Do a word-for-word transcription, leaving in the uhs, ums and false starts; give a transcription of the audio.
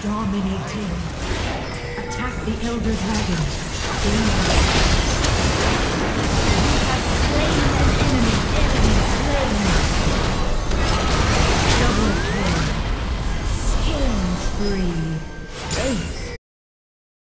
Dominating. Attack the Elder Dragon. You have slain an enemy. Enemy slain. Double kill. Killing spree.